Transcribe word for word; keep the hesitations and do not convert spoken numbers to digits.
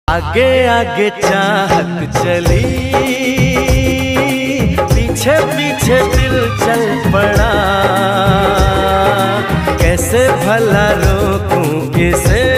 आगे आगे चाहत चली, पीछे पीछे दिल चल पड़ा। कैसे भला रोकूं इसे